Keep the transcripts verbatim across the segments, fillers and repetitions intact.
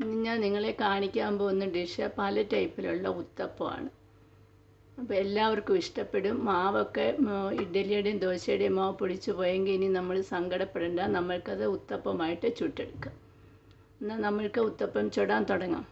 ഇന്ന് ഞാൻ നിങ്ങളെ കാണിക്കാൻ പോകുന്ന ഡിഷ് പല ടൈപ്പിലുള്ള ഉത്തപ്പമാണ്. അപ്പോൾ എല്ലാവർക്കും ഇഷ്ടപ്പെടും. മാവൊക്കെ ഇഡ്ഡലിയുടെയും ദോശയുടെയും മാവ് പൊടിച്ചു പോയെങ്കിൽ ഇനി നമ്മൾ സങ്കടപ്പെടേണ്ട, നമ്മൾക്കത് ഉത്തപ്പമായിട്ട് ചുട്ടെടുക്കാം. എന്നാൽ നമ്മൾക്ക് ഉത്തപ്പം ചുടാൻ തുടങ്ങാം.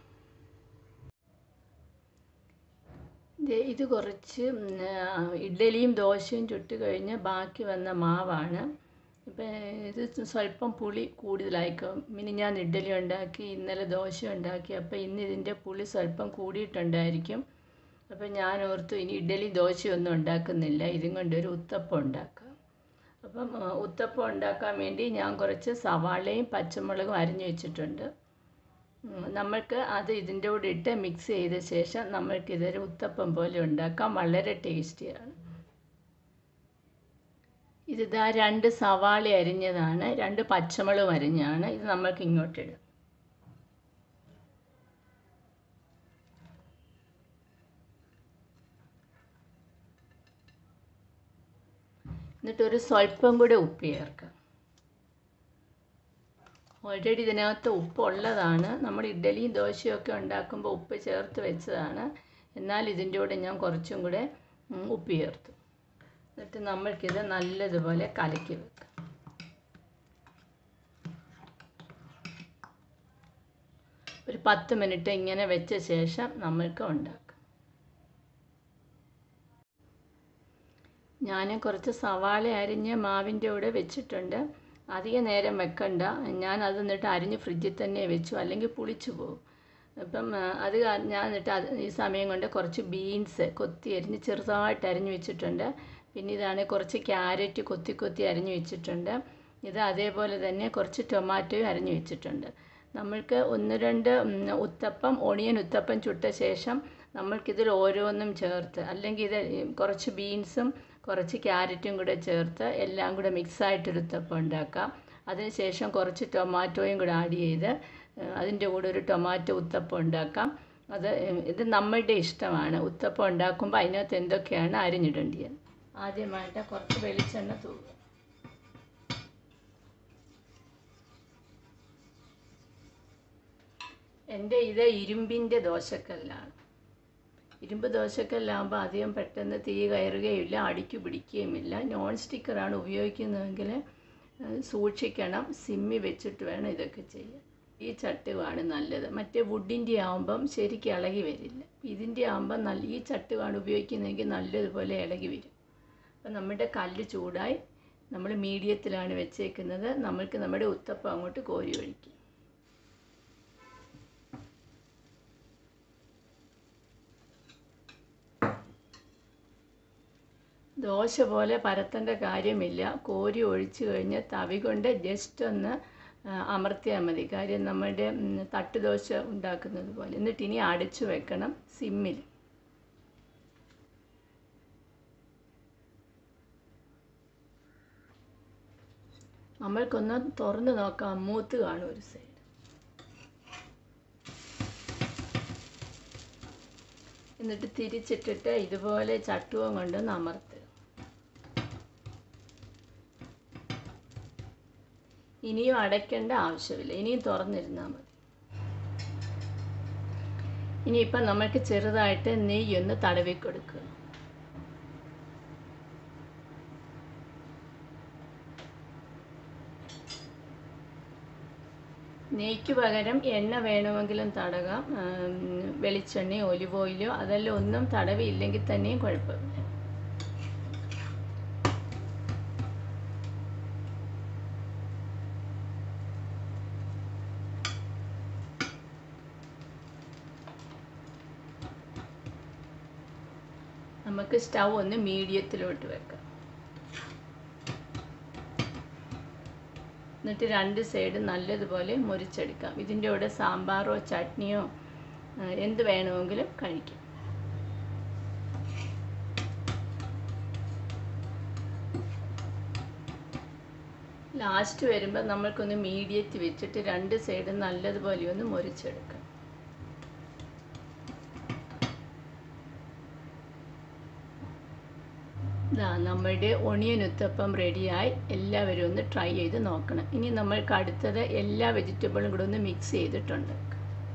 ഇത് കുറച്ച് ഇഡ്ഡലിയും ദോശയും ചുട്ട് കഴിഞ്ഞ് ബാക്കി വന്ന മാവാണ്. ഇപ്പം ഇത് സ്വല്പം പുളി കൂടുതലായിക്കും. ഇനി ഞാൻ ഇഡ്ഡലി ഉണ്ടാക്കി, ഇന്നലെ ദോശ ഉണ്ടാക്കി, അപ്പോൾ ഇന്ന് ഇതിൻ്റെ പുളി സ്വല്പം കൂടിയിട്ടുണ്ടായിരിക്കും. അപ്പോൾ ഞാൻ ഓർത്തു ഇനി ഇഡ്ഡലി ദോശയൊന്നും ഉണ്ടാക്കുന്നില്ല, ഇതും കൊണ്ടൊരു ഉത്തപ്പം ഉണ്ടാക്കാം. അപ്പം ഉത്തപ്പം ഉണ്ടാക്കാൻ വേണ്ടി ഞാൻ കുറച്ച് സവാളയും പച്ചമുളകും അരിഞ്ഞു വെച്ചിട്ടുണ്ട്. നമ്മൾക്ക് അത് ഇതിൻ്റെ കൂടെ ഇട്ട് മിക്സ് ചെയ്ത ശേഷം നമ്മൾക്കിതൊരു ഉത്തപ്പം പോലെ ഉണ്ടാക്കാം. വളരെ ടേസ്റ്റിയാണ്. ഇതിതാ രണ്ട് സവാള അരിഞ്ഞതാണ്, രണ്ട് പച്ചമുളകും അരിഞ്ഞാണ്. ഇത് നമ്മൾക്ക് ഇങ്ങോട്ടിടാം. എന്നിട്ടൊരു സ്വല്പം കൂടെ ഉപ്പ് ചേർക്കാം. ഓൾറെഡി ഇതിനകത്ത് ഉപ്പ് ഉള്ളതാണ്. നമ്മൾ ഇഡ്ഡലിയും ദോശയൊക്കെ ഉണ്ടാക്കുമ്പോൾ ഉപ്പ് ചേർത്ത് വെച്ചതാണ്. എന്നാൽ ഇതിൻ്റെ കൂടെ ഞാൻ കുറച്ചും കൂടെ ഉപ്പ് ചേർത്തു. എന്നിട്ട് നമ്മൾക്കിത് നല്ലതുപോലെ കലക്കി വെക്കാം. ഒരു പത്ത് മിനിറ്റ് ഇങ്ങനെ വെച്ച ശേഷം നമ്മൾക്ക് ഉണ്ടാക്കാം. ഞാൻ കുറച്ച് സവാള അരിഞ്ഞ് മാവിൻ്റെ കൂടെ വെച്ചിട്ടുണ്ട്. അധിക നേരം വെക്കണ്ട. ഞാൻ അത് എന്നിട്ട് അരിഞ്ഞ് ഫ്രിഡ്ജിൽ തന്നെ വെച്ചു, അല്ലെങ്കിൽ പുളിച്ചു പോകും. അപ്പം അത് ഞാൻ എന്നിട്ട് അത് ഈ സമയം കൊണ്ട് കുറച്ച് ബീൻസ് കൊത്തി അരിഞ്ഞ് ചെറുതായിട്ട് അരിഞ്ഞ് വെച്ചിട്ടുണ്ട്. പിന്നെ ഇതാണ് കുറച്ച് ക്യാരറ്റ് കൊത്തി കൊത്തി അരിഞ്ഞ് വെച്ചിട്ടുണ്ട്. ഇത് അതേപോലെ തന്നെ കുറച്ച് ടൊമാറ്റോയും അരിഞ്ഞ് വെച്ചിട്ടുണ്ട്. നമ്മൾക്ക് ഒന്ന് രണ്ട് ഉത്തപ്പം ഓണിയൻ ഉത്തപ്പം ചുട്ട ശേഷം നമ്മൾക്കിതിൽ ഓരോന്നും ചേർത്ത്, അല്ലെങ്കിൽ ഇത് കുറച്ച് ബീൻസും കുറച്ച് ക്യാരറ്റും കൂടെ ചേർത്ത് എല്ലാം കൂടെ മിക്സായിട്ടൊരു ഉത്തപ്പം ഉണ്ടാക്കാം. അതിനുശേഷം കുറച്ച് ടൊമാറ്റോയും കൂടെ ആഡ് ചെയ്ത് അതിൻ്റെ കൂടെ ഒരു ടൊമാറ്റോ ഉത്തപ്പം ഉണ്ടാക്കാം. അത് ഇത് നമ്മളുടെ ഇഷ്ടമാണ്. ഉത്തപ്പം ഉണ്ടാക്കുമ്പോൾ അതിനകത്ത് എന്തൊക്കെയാണ് അരിഞ്ഞിടേണ്ടത്. ആദ്യമായിട്ട് കുറച്ച് വെളിച്ചെണ്ണ തൂക്കുക. എൻ്റെ ഇത് ഇരുമ്പിൻ്റെ ദോശക്കല്ലാണ്. ഇരുമ്പ് ദോശക്കല്ലാകുമ്പോൾ അധികം പെട്ടെന്ന് തീ കയറുകയില്ല, അടിക്ക് പിടിക്കുകയുമില്ല. നോൺ സ്റ്റിക്കറാണ് ഉപയോഗിക്കുന്നതെങ്കിൽ സൂക്ഷിക്കണം, സിമ്മി വെച്ചിട്ട് വേണം ഇതൊക്കെ ചെയ്യാൻ. ഈ ചട്ടുകമാണ് നല്ലത്. മറ്റേ വുഡിൻ്റെ ആകുമ്പം ശരിക്കും ഇളകി വരില്ല. ഇതിൻ്റെ ആകുമ്പം നല്ല ഈ ചട്ടുകമാണ് ഉപയോഗിക്കുന്നതെങ്കിൽ നല്ലതുപോലെ ഇളകി വരും. അപ്പം നമ്മുടെ കല്ല് ചൂടായി, നമ്മൾ മീഡിയത്തിലാണ് വെച്ചേക്കുന്നത്. നമ്മൾക്ക് നമ്മുടെ ഉത്തപ്പം അങ്ങോട്ട് കോരി ഒഴിക്കും. ദോശ പോലെ പരത്തേണ്ട കാര്യമില്ല. കോരി ഒഴിച്ച് കഴിഞ്ഞ് തവി കൊണ്ട് ജസ്റ്റ് ഒന്ന് അമർത്തിയാൽ മതി. കാര്യം നമ്മുടെ തട്ടുദോശ ഉണ്ടാക്കുന്നത് പോലെ. എന്നിട്ട് ഇനി അടച്ചു വെക്കണം സിമ്മിൽ. നമ്മൾക്കൊന്ന് തുറന്ന് നോക്കാം, മൂത്ത് കാണും ഒരു സൈഡ്. എന്നിട്ട് തിരിച്ചിട്ടിട്ട് ഇതുപോലെ ചട്ടുകം കൊണ്ടൊന്ന് അമർത്തുക. ഇനിയും അടയ്ക്കേണ്ട ആവശ്യമില്ല, ഇനിയും തുറന്നിരുന്നാൽ മതി. ഇനിയിപ്പം നമ്മൾക്ക് ചെറുതായിട്ട് നെയ്യൊന്ന് തടവി കൊടുക്കുക. നെയ്ക്ക് പകരം എണ്ണ വേണമെങ്കിലും തടകാം. വെളിച്ചെണ്ണയോ ഒലിവ് ഓയിലോ അതെല്ലാം ഒന്നും തടവി ഇല്ലെങ്കിൽ തന്നെയും കുഴപ്പമില്ല. നമുക്ക് സ്റ്റൗ ഒന്ന് മീഡിയത്തിലോട്ട് വെക്കാം. എന്നിട്ട് രണ്ട് സൈഡ് നല്ലതുപോലെ മുരിച്ചെടുക്കാം. ഇതിൻ്റെ കൂടെ സാമ്പാറോ ചട്നിയോ എന്ത് വേണമെങ്കിലും കഴിക്കാം. ലാസ്റ്റ് വരുമ്പോൾ നമ്മൾക്കൊന്ന് മീഡിയത്തിൽ വെച്ചിട്ട് രണ്ട് സൈഡ് നല്ലതുപോലെ ഒന്ന് മുരിച്ചെടുക്കാം. ഇതാ നമ്മുടെ ഒണിയൻ ഉത്തപ്പം റെഡിയായി. എല്ലാവരും ഒന്ന് ട്രൈ ചെയ്ത് നോക്കണം. ഇനി നമ്മൾക്ക് അടുത്തത് എല്ലാ വെജിറ്റബിളും കൂടെ ഒന്ന് മിക്സ് ചെയ്തിട്ടുണ്ട്.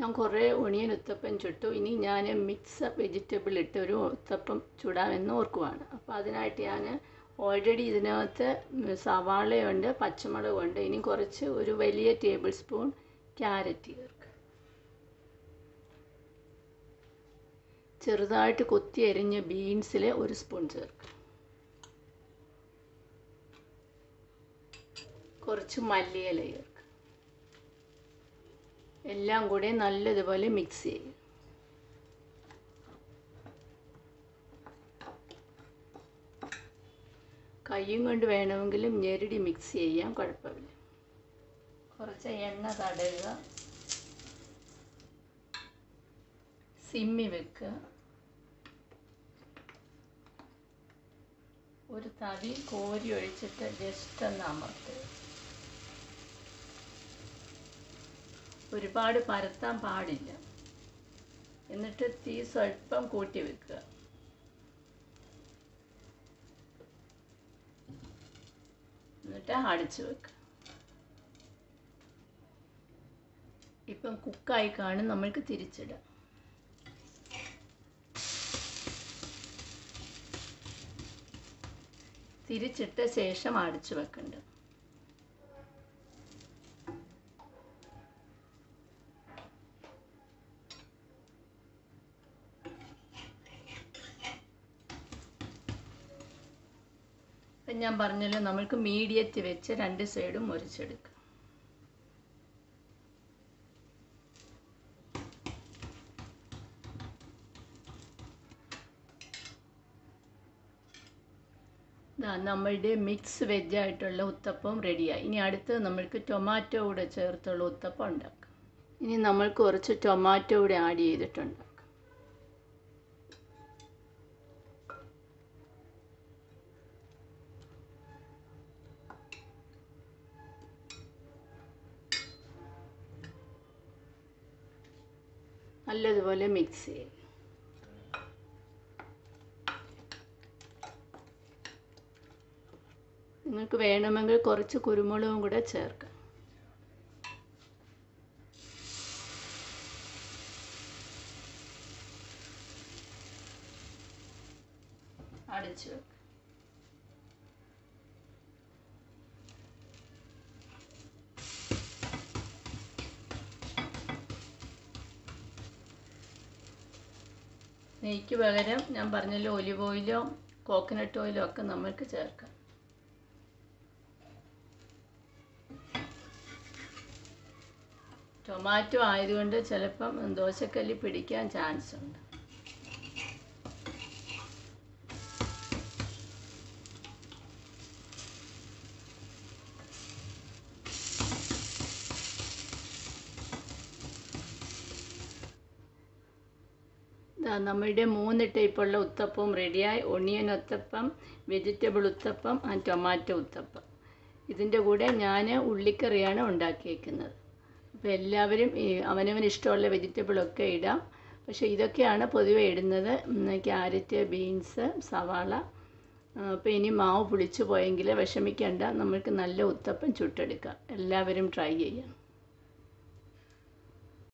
ഞാൻ കുറേ ഒണിയൻ ഉത്തപ്പം ചുട്ടു. ഇനി ഞാൻ മിക്സ് വെജിറ്റബിൾ ഇട്ട് ഒരു ഉത്തപ്പം ചുടാമെന്ന് ഓർക്കുവാണ്. അപ്പോൾ അതിനായിട്ട് ഞാൻ ഓൾറെഡി ഇതിനകത്ത് സവാളയുണ്ട്, പച്ചമുളകുണ്ട്. ഇനി കുറച്ച് ഒരു വലിയ ടേബിൾ സ്പൂൺ ക്യാരറ്റ് ചേർക്കുക. ചെറുതായിട്ട് കൊത്തി അരിഞ്ഞ ബീൻസിൽ ഒരു സ്പൂൺ ചേർക്കുക. കുറച്ച് മല്ലിയില ചേർക്കുക. എല്ലാം കൂടെ നല്ലതുപോലെ മിക്സ് ചെയ്യുക. കൈയും കൊണ്ട് വേണമെങ്കിലും ഞെരടി മിക്സ് ചെയ്യാം, കുഴപ്പമില്ല. കുറച്ച് എണ്ണ തടയുക, സിമ്മി വെക്കുക. ഒരു തവി കോരി ഒഴിച്ചിട്ട് ജസ്റ്റ് ഒന്ന് അമർത്തുക. ഒരുപാട് പരത്താൻ പാടില്ല. എന്നിട്ട് തീ സ്വല്പം കൂട്ടി വെക്കുക. എന്നിട്ട് അടച്ചു വെക്കുക. ഇപ്പം കുക്കായി കാണും, നമ്മൾക്ക് തിരിച്ചിടാം. തിരിച്ചിട്ട ശേഷം അടച്ചു വെക്കണ്ട. ഇപ്പം ഞാൻ പറഞ്ഞല്ലോ, നമ്മൾക്ക് മീഡിയത്തിൽ വെച്ച് രണ്ട് സൈഡും മുറിച്ചെടുക്കാം. നമ്മളുടെ മിക്സ് വെജായിട്ടുള്ള ഉത്തപ്പം റെഡിയായി. ഇനി അടുത്ത് നമ്മൾക്ക് ടൊമാറ്റോ കൂടെ ചേർത്തുള്ള ഉത്തപ്പം ഉണ്ടാക്കാം. ഇനി നമ്മൾക്ക് കുറച്ച് ടൊമാറ്റോ കൂടെ ആഡ് ചെയ്തിട്ടുണ്ടാക്കാം. നല്ലതുപോലെ മിക്സ് ചെയ്യും. നിങ്ങൾക്ക് വേണമെങ്കിൽ കുറച്ച് കുരുമുളകും കൂടെ ചേർക്കാം. അടച്ചു വെക്കാം. നെയ്ക്ക് പകരം ഞാൻ പറഞ്ഞല്ലോ ഒലിവ് ഓയിലോ കോക്കനട്ട് ഓയിലോ ഒക്കെ നമുക്ക് ചേർക്കാം. ടൊമാറ്റോ ആയതുകൊണ്ട് ചിലപ്പം ദോശക്കല്ലിൽ പിടിക്കാൻ ചാൻസ് ഉണ്ട്. നമ്മളുടെ മൂന്ന് ടൈപ്പുള്ള ഉത്തപ്പവും റെഡിയായി. Onion uttapam, vegetable uttapam and tomato uttapam. ഇതിൻ്റെ കൂടെ ഞാൻ ഉള്ളിക്കറിയാണ് ഉണ്ടാക്കിയേക്കുന്നത്. അപ്പോൾ എല്ലാവരും അവനവന് ഇഷ്ടമുള്ള വെജിറ്റബിളൊക്കെ ഇടാം. പക്ഷേ ഇതൊക്കെയാണ് പൊതുവെ ഇടുന്നത്: ക്യാരറ്റ്, ബീൻസ്, സവാള. അപ്പോൾ ഇനി മാവ് പുളിച്ചു പോയെങ്കിൽ വിഷമിക്കേണ്ട, നമുക്ക് നല്ല ഉത്തപ്പം ചുട്ടെടുക്കാം. എല്ലാവരും ട്രൈ ചെയ്യാം.